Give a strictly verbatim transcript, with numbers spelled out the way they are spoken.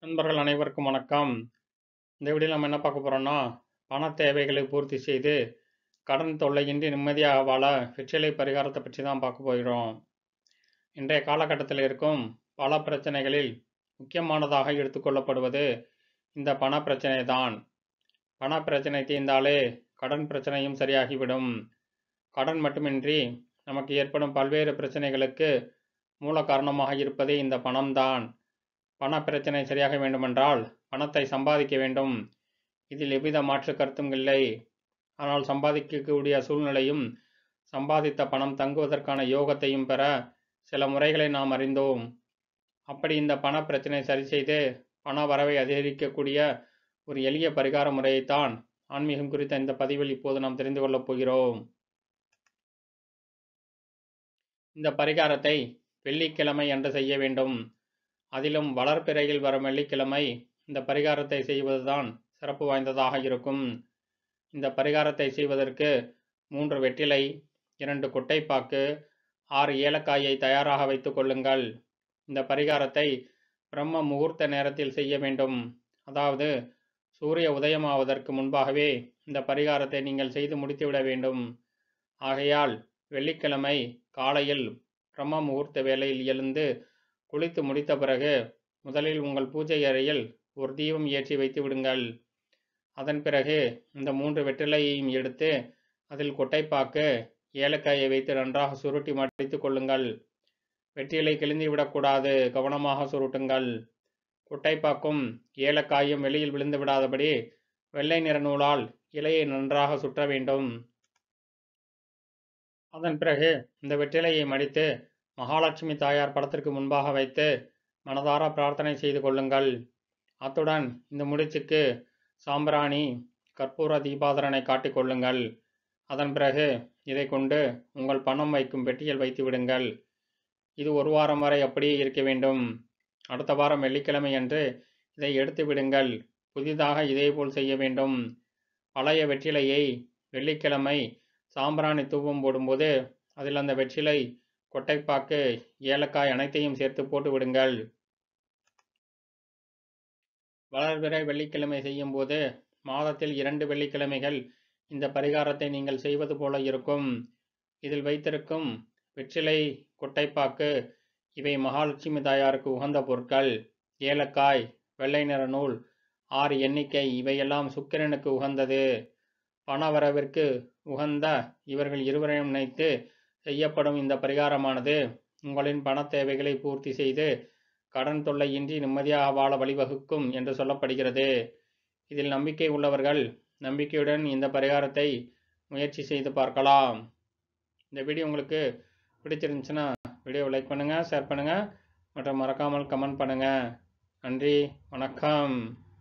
நண்பர்கள் அனைவருக்கும் வணக்கம். இந்த வீடியோல நம்ம என்ன பார்க்க போறோம்னா, பண தேவைகளை பூர்த்தி செய்து, கடன் தொல்லையின்றி நிம்மதியாக வாழ வெற்றிலை பரிகாரத்த பற்றி தான் பார்க்க போகிறோம். இன்றைய காலகட்டத்தில் இருக்கும் பல பிரச்சனைகளில் முக்கியமானதாக எடுத்துக்கொள்ளப்படுவது இந்த பண பிரச்சனை தான். பண பிரச்சனை தீர்ந்தாலே கடன் பிரச்சனையும் சரியாகிவிடும். கடன் மட்டுமின்றி நமக்கு ஏற்படும் பல்வேறு பிரச்சனைகளுக்கு மூல காரணமாக இருப்பதே இந்த பணம்தான். பண பிரச்சனை சரியாக வேண்டுமென்றால் பணத்தை சம்பாதிக்க வேண்டும். இதில் எவ்வித மாற்று கருத்தும் இல்லை. ஆனால் சம்பாதிக்கக்கூடிய சூழ்நிலையும் சம்பாதித்த பணம் தங்குவதற்கான யோகத்தையும் பெற சில முறைகளை நாம் அறிந்தோம். அப்படி இந்த பண பிரச்சனை சரி செய்து பண வரவை அதிகரிக்கக்கூடிய ஒரு எளிய பரிகார முறையைத்தான் ஆன்மீகம் குறித்த இந்த பதிவில் இப்போது நாம் தெரிந்து கொள்ளப் போகிறோம். இந்த பரிகாரத்தை வெள்ளிக்கிழமை அன்று செய்ய வேண்டும். அதிலும் வளர்பிறையில் வரும் வெள்ளிக்கிழமை இந்த பரிகாரத்தை செய்வதுதான் சிறப்பு வாய்ந்ததாக இருக்கும். இந்த பரிகாரத்தை செய்வதற்கு மூன்று வெற்றிலை, இரண்டு கொட்டைப்பாக்கு, ஆறு ஏலக்காயை தயாராக வைத்துக் கொள்ளுங்கள். இந்த பரிகாரத்தை பிரம்ம முகூர்த்த நேரத்தில் செய்ய வேண்டும். அதாவது சூரிய உதயமாவதற்கு முன்பாகவே இந்த பரிகாரத்தை நீங்கள் செய்து முடித்துவிட வேண்டும். ஆகையால் வெள்ளிக்கிழமை காலையில் பிரம்ம முகூர்த்த வேளையில் எழுந்து குளித்து முடித்த பிறகு முதலில் உங்கள் பூஜை அறையில் ஒரு தீபம் ஏற்றி வைத்து விடுங்கள். அதன் பிறகு இந்த மூன்று வெற்றிலையையும் எடுத்து அதில் கொட்டைப்பாக்கு, ஏலக்காயை வைத்து நன்றாக சுருட்டி மடித்து கொள்ளுங்கள். வெற்றிலை கிழிந்து விடக்கூடாது, கவனமாக சுருட்டுங்கள். கொட்டைப்பாக்கும் ஏலக்காயும் வெளியில் விழுந்து விடாதபடி வெள்ளை நிற நூலால் இலையை நன்றாக சுற்ற வேண்டும். அதன் பிறகு இந்த வெற்றிலையை மடித்து மகாலட்சுமி தாயார் படத்திற்கு முன்பாக வைத்து மனதார பிரார்த்தனை செய்து கொள்ளுங்கள். அத்துடன் இந்த முடிச்சுக்கு சாம்பிராணி, கற்பூர தீபாதரனை காட்டிக் கொள்ளுங்கள். அதன் பிறகு இதை கொண்டு உங்கள் பணம் வைக்கும் பெட்டியில் வைத்து விடுங்கள். இது ஒரு வாரம் வரை அப்படியே இருக்க வேண்டும். அடுத்த வாரம் வெள்ளிக்கிழமை அன்று இதை எடுத்து விடுங்கள். புதிதாக இதேபோல் செய்ய வேண்டும். பழைய வெற்றிலையை வெள்ளிக்கிழமை சாம்பிராணி தூபம் போடும்போது அதில் அந்த வெற்றிலை, கொட்டைப்பாக்கு, ஏலக்காய் அனைத்தையும் சேர்த்து போட்டு விடுங்கள். வளர்பிறை வெள்ளிக்கிழமை செய்யும் போது மாதத்தில் இரண்டு வெள்ளிக்கிழமைகள் இந்த பரிகாரத்தை நீங்கள் செய்வது போல இருக்கும். இதில் வைத்திருக்கும் வெற்றிலை, கொட்டைப்பாக்கு இவை மகாலட்சுமி தாயாருக்கு உகந்த பொருட்கள். ஏலக்காய், வெள்ளை நிற நூல், ஆறு எண்ணிக்கை இவையெல்லாம் சுக்கிரனுக்கு உகந்தது. பணவரவிற்கு உகந்த இவர்கள் இருவரையும் நினைத்து செய்யப்படும் இந்த பரிகாரமானது உங்களின் பண தேவைகளை பூர்த்தி செய்து கடன் தொல்லையின்றி நிம்மதியாக வாழ வழிவகுக்கும் என்று சொல்லப்படுகிறது. இதில் நம்பிக்கை உள்ளவர்கள் நம்பிக்கையுடன் இந்த பரிகாரத்தை முயற்சி செய்து பார்க்கலாம். இந்த வீடியோ உங்களுக்கு பிடிச்சிருந்துச்சுன்னா வீடியோவை லைக் பண்ணுங்கள், ஷேர் பண்ணுங்கள் மற்றும் மறக்காமல் கமெண்ட் பண்ணுங்கள். நன்றி, வணக்கம்.